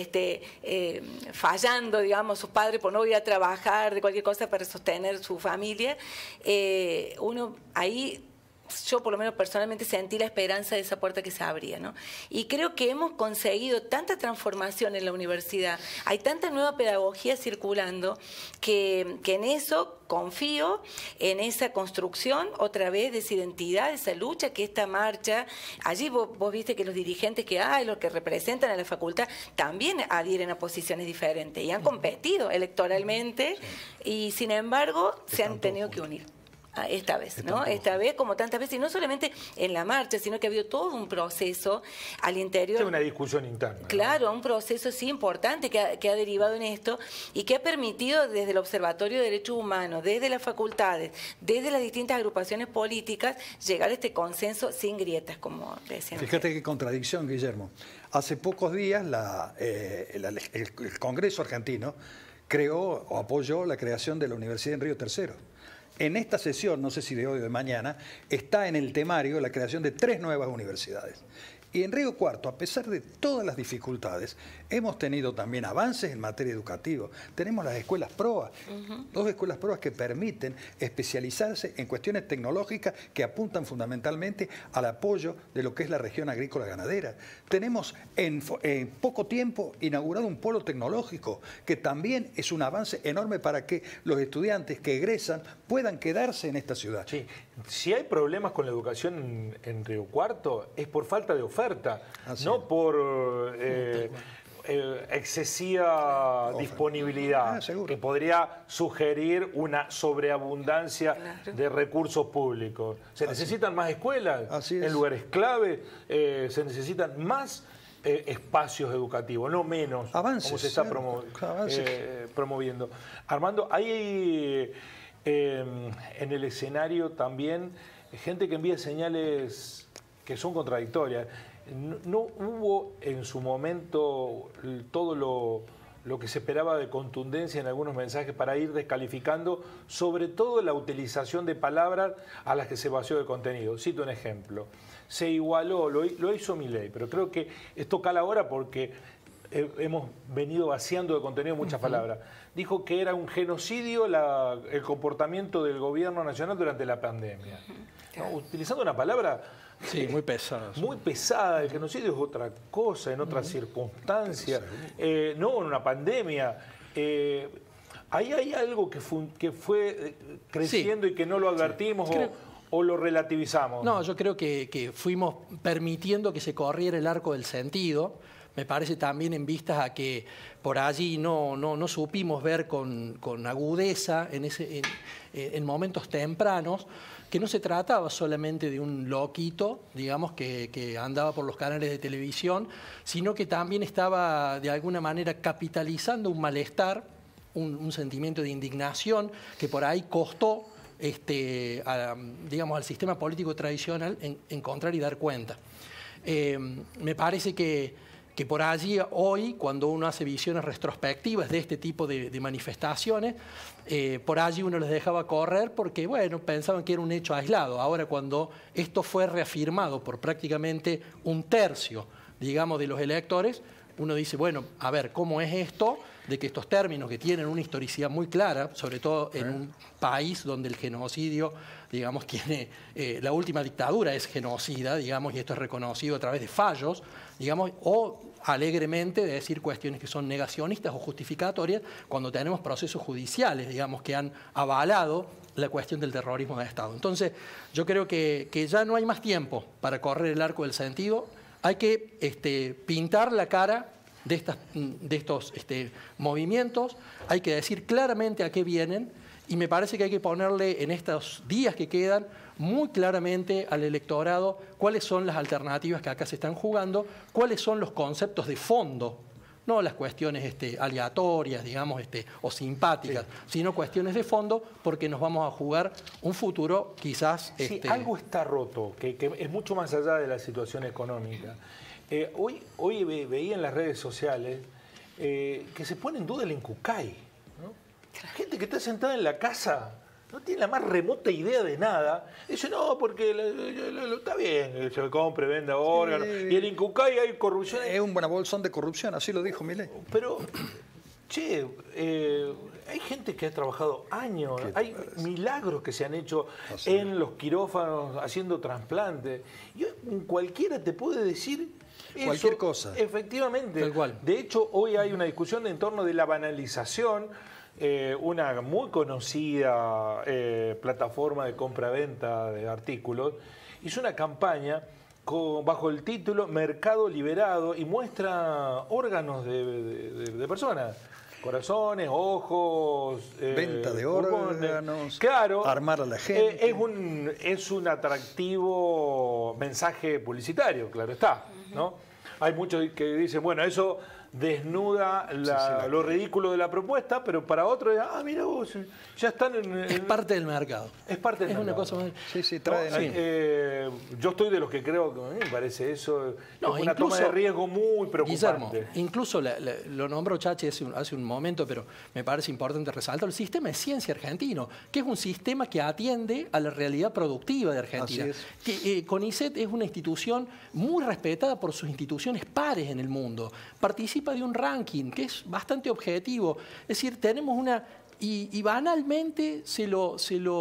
fallando, digamos, sus padres por no ir a trabajar, de cualquier cosa para sostener su familia, uno ahí yo por lo menos personalmente sentí la esperanza de esa puerta que se abría, ¿no? Y creo que hemos conseguido tanta transformación en la universidad, hay tanta nueva pedagogía circulando, que en eso confío, en esa construcción otra vez de esa identidad, de esa lucha, que esta marcha, allí vos viste que los dirigentes que hay, los que representan a la facultad, también adhieren a posiciones diferentes y han competido electoralmente y sin embargo se han tenido que unir. Esta vez, ¿no? Esta vez, como tantas veces, y no solamente en la marcha, sino que ha habido todo un proceso al interior. Es una discusión interna. Claro, un proceso sí importante que ha derivado en esto y que ha permitido desde el Observatorio de Derechos Humanos, desde las facultades, desde las distintas agrupaciones políticas, llegar a este consenso sin grietas, como decían. Fíjate qué contradicción, Guillermo. Hace pocos días el Congreso argentino creó o apoyó la creación de la Universidad en Río Tercero. En esta sesión, no sé si de hoy o de mañana, está en el temario la creación de 3 nuevas universidades. Y en Río Cuarto, a pesar de todas las dificultades, hemos tenido también avances en materia educativa. Tenemos las escuelas PROA, 2 escuelas PROA que permiten especializarse en cuestiones tecnológicas que apuntan fundamentalmente al apoyo de lo que es la región agrícola ganadera. Tenemos en poco tiempo inaugurado un polo tecnológico que también es un avance enorme para que los estudiantes que egresan puedan quedarse en esta ciudad. Sí. Si hay problemas con la educación en Río Cuarto es por falta de oferta, no por excesiva disponibilidad, que podría sugerir una sobreabundancia de recursos públicos. Se necesitan más escuelas en lugares clave, se necesitan más espacios educativos, no menos, como se está promoviendo. Armando, hay en el escenario también gente que envía señales que son contradictorias. No hubo en su momento todo lo que se esperaba de contundencia en algunos mensajes para ir descalificando, sobre todo la utilización de palabras a las que se vació de contenido. Cito un ejemplo. Se igualó, lo hizo Milei, pero creo que esto cala ahora porque hemos venido vaciando de contenido muchas palabras. Dijo que era un genocidio el comportamiento del gobierno nacional durante la pandemia. ¿No? Utilizando una palabra muy pesada. Muy pesada. El genocidio es otra cosa, en otras circunstancias, no en una pandemia. Ahí hay algo que fue creciendo y que no lo advertimos o lo relativizamos. No, yo creo que fuimos permitiendo que se corriera el arco del sentido. Me parece también en vistas a que por allí no supimos ver con agudeza en momentos tempranos que no se trataba solamente de un loquito, digamos, que andaba por los canales de televisión, sino que también estaba de alguna manera capitalizando un malestar, un sentimiento de indignación que por ahí costó digamos, al sistema político tradicional encontrar y dar cuenta. Me parece que por allí hoy, cuando uno hace visiones retrospectivas de este tipo de manifestaciones, por allí uno les dejaba correr porque, bueno, pensaban que era un hecho aislado. Ahora, cuando esto fue reafirmado por prácticamente un tercio, digamos, de los electores, uno dice, bueno, a ver, ¿cómo es esto de que estos términos que tienen una historicidad muy clara, sobre todo en un país donde el genocidio, digamos, tiene la última dictadura es genocida, digamos, y esto es reconocido a través de fallos, digamos, o alegremente de decir cuestiones que son negacionistas o justificatorias cuando tenemos procesos judiciales, digamos, que han avalado la cuestión del terrorismo de Estado. Entonces, yo creo que ya no hay más tiempo para correr el arco del sentido. Hay que pintar la cara de estos movimientos, hay que decir claramente a qué vienen y me parece que hay que ponerle en estos días que quedan muy claramente al electorado cuáles son las alternativas que acá se están jugando, cuáles son los conceptos de fondo, no las cuestiones aleatorias, digamos, o simpáticas, sino cuestiones de fondo, porque nos vamos a jugar un futuro quizás... Sí, algo está roto, que es mucho más allá de la situación económica. Hoy veía en las redes sociales que se pone en duda el Incucay, ¿no? Gente que está sentada en la casa, no tiene la más remota idea de nada. Dice, no, porque está bien, se compre, venda órganos. Y el Incucay hay corrupción. Es un buena bolsón de corrupción, así lo dijo Milei. Pero che, hay gente que ha trabajado años, hay milagros que se han hecho en los quirófanos haciendo trasplantes. Y cualquiera te puede decir eso, cualquier cosa. Efectivamente. Tal cual. De hecho, hoy hay una discusión en torno de la banalización. Una muy conocida plataforma de compra-venta de artículos hizo una campaña bajo el título Mercado Liberado y muestra órganos de personas. Corazones, ojos... venta de órganos, claro, armar a la gente. Es un atractivo mensaje publicitario, claro está, ¿no? Hay muchos que dicen, bueno, eso desnuda lo ridículo de la propuesta, pero para otros, mira vos, ya están es parte del mercado. Es parte del mercado. Una cosa más... yo estoy de los que creo que a mí me parece eso es una toma de riesgo muy preocupante. Guillermo, incluso lo nombró Chachi hace un momento, pero me parece importante resaltar el sistema de ciencia argentino, que es un sistema que atiende a la realidad productiva de Argentina. Que CONICET es una institución muy respetada por sus instituciones pares en el mundo. Participa de un ranking que es bastante objetivo. Es decir, tenemos una... Y banalmente se lo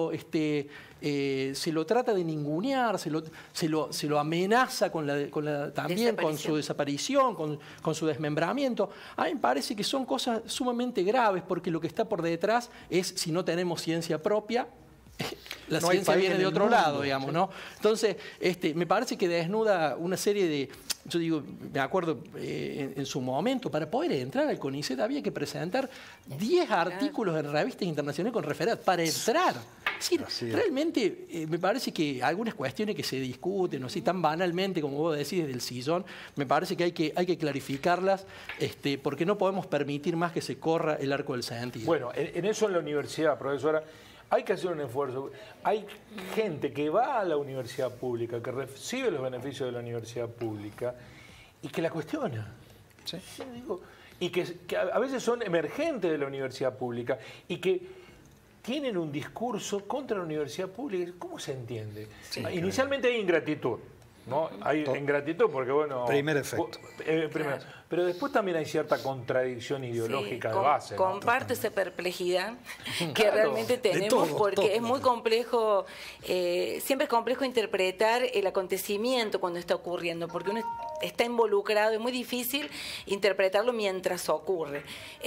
trata de ningunear, se lo amenaza también con su desaparición, con su desmembramiento. A mí me parece que son cosas sumamente graves, porque lo que está por detrás es, si no tenemos ciencia propia, la ciencia viene de otro lado, digamos, ¿no? Entonces, me parece que desnuda una serie de... Yo digo, me acuerdo en su momento, para poder entrar al CONICET había que presentar 10 artículos en revistas internacionales con referencias para entrar. Realmente me parece que algunas cuestiones que se discuten, así tan banalmente como vos decís desde el sillón, me parece que hay que clarificarlas, porque no podemos permitir más que se corra el arco del sentido. Bueno, en eso en la universidad, profesora, hay que hacer un esfuerzo. Hay gente que va a la universidad pública, que recibe los beneficios de la universidad pública y que la cuestiona. ¿Sí? Y que a veces son emergentes de la universidad pública y que tienen un discurso contra la universidad pública. ¿Cómo se entiende? Inicialmente hay ingratitud. ¿No? Hay ingratitud porque, bueno... Primer efecto. Pero después también hay cierta contradicción ideológica de base. Comparto esa perplejidad que realmente tenemos, porque es muy complejo, siempre es complejo interpretar el acontecimiento cuando está ocurriendo, porque uno está involucrado, es muy difícil interpretarlo mientras ocurre.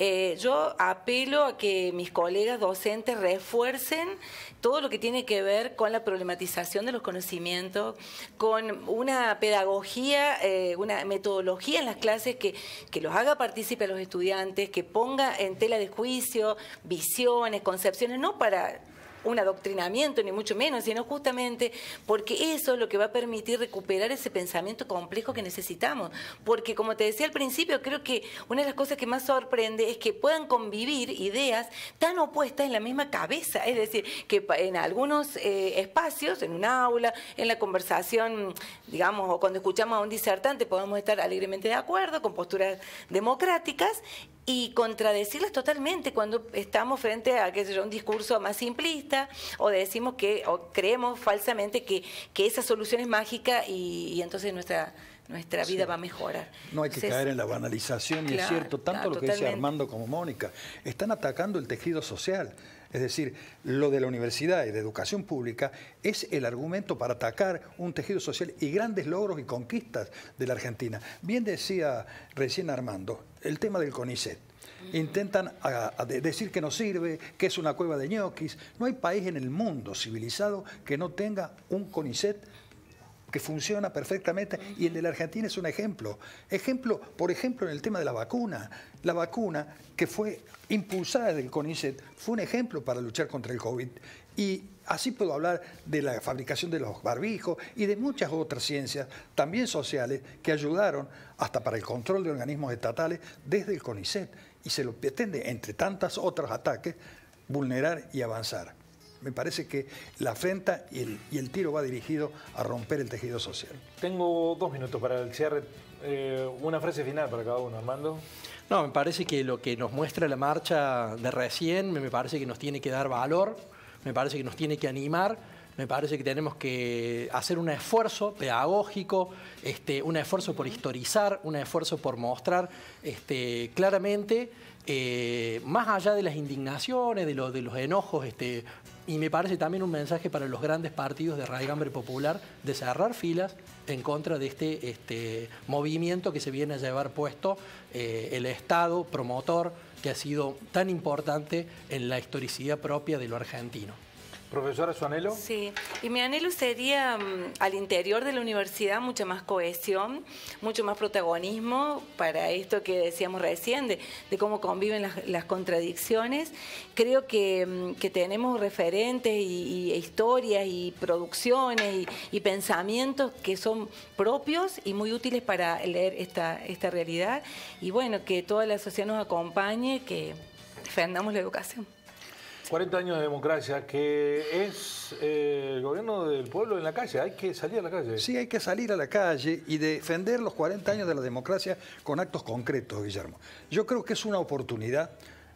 Yo apelo a que mis colegas docentes refuercen todo lo que tiene que ver con la problematización de los conocimientos, con una pedagogía, una metodología en las clases que los haga partícipe a los estudiantes, que ponga en tela de juicio visiones, concepciones, no para un adoctrinamiento, ni mucho menos, sino justamente porque eso es lo que va a permitir recuperar ese pensamiento complejo que necesitamos. Porque, como te decía al principio, creo que una de las cosas que más sorprende es que puedan convivir ideas tan opuestas en la misma cabeza. Es decir, que en algunos espacios, en un aula, en la conversación, digamos, o cuando escuchamos a un disertante, podemos estar alegremente de acuerdo, con posturas democráticas, y contradecirlas totalmente cuando estamos frente a, qué sé yo, un discurso más simplista, o decimos o creemos falsamente que esa solución es mágica y entonces nuestra vida va a mejorar. No hay que caer en la banalización, y es cierto, tanto lo que dice Armando como Mónica, están atacando el tejido social. Es decir, lo de la universidad y de educación pública es el argumento para atacar un tejido social y grandes logros y conquistas de la Argentina. Bien decía recién Armando, el tema del CONICET. Intentan decir que no sirve, que es una cueva de ñoquis. No hay país en el mundo civilizado que no tenga un CONICET que funciona perfectamente, y el de la Argentina es un ejemplo. Por ejemplo, en el tema de la vacuna. La vacuna que fue impulsada del CONICET fue un ejemplo para luchar contra el COVID. Y así puedo hablar de la fabricación de los barbijos y de muchas otras ciencias, también sociales, que ayudaron hasta para el control de organismos estatales desde el CONICET. Y se lo pretende, entre tantos otros ataques, vulnerar y avanzar. Me parece que la afrenta y el tiro va dirigido a romper el tejido social. Tengo 2 minutos para el cierre. Una frase final para cada uno, Armando. No, me parece que lo que nos muestra la marcha de recién, me parece que nos tiene que dar valor, me parece que nos tiene que animar. Me parece que tenemos que hacer un esfuerzo pedagógico, un esfuerzo por historizar, un esfuerzo por mostrar claramente, más allá de las indignaciones, de los enojos, y me parece también un mensaje para los grandes partidos de raigambre popular de cerrar filas en contra de este movimiento que se viene a llevar puesto el Estado promotor, que ha sido tan importante en la historicidad propia de lo argentino. Profesora, ¿su anhelo? Sí, y mi anhelo sería al interior de la universidad mucha más cohesión, mucho más protagonismo para esto que decíamos recién, de cómo conviven las contradicciones. Creo que tenemos referentes y historias y producciones y pensamientos que son propios y muy útiles para leer esta realidad. Y bueno, que toda la sociedad nos acompañe, que defendamos la educación. 40 años de democracia, que es el gobierno del pueblo en la calle. Hay que salir a la calle. Sí, hay que salir a la calle y defender los 40 años de la democracia con actos concretos, Guillermo. Yo creo que es una oportunidad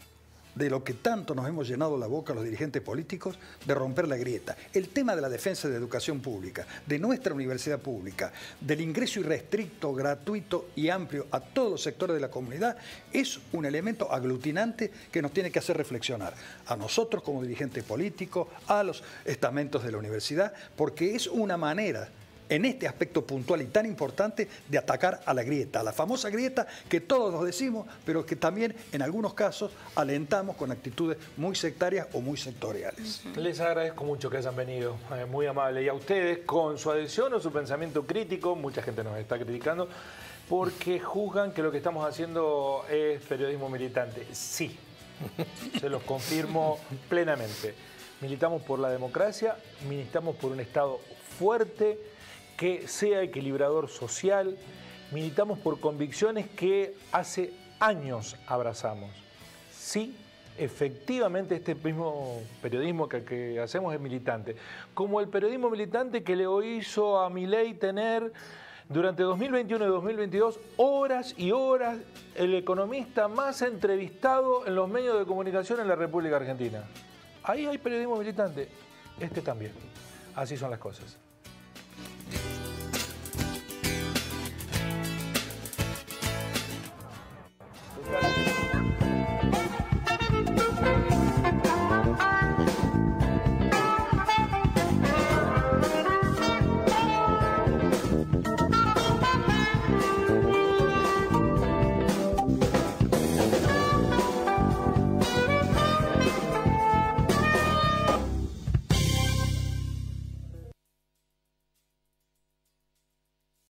de lo que tanto nos hemos llenado la boca los dirigentes políticos, de romper la grieta. El tema de la defensa de la educación pública, de nuestra universidad pública, del ingreso irrestricto, gratuito y amplio a todos los sectores de la comunidad, es un elemento aglutinante que nos tiene que hacer reflexionar a nosotros como dirigentes políticos, a los estamentos de la universidad, porque es una manera, en este aspecto puntual y tan importante, de atacar a la grieta, a la famosa grieta que todos nos decimos, pero que también en algunos casos alentamos con actitudes muy sectarias o muy sectoriales. Les agradezco mucho que hayan venido, muy amable. Y a ustedes, con su adhesión o su pensamiento crítico, mucha gente nos está criticando, porque juzgan que lo que estamos haciendo es periodismo militante. Sí, se los confirmo plenamente. Militamos por la democracia, militamos por un Estado fuerte, que sea equilibrador social, militamos por convicciones que hace años abrazamos. Sí, efectivamente este mismo periodismo que hacemos es militante, como el periodismo militante que le hizo a Milei tener durante 2021 y 2022 horas y horas el economista más entrevistado en los medios de comunicación en la República Argentina. Ahí hay periodismo militante, este también. Así son las cosas.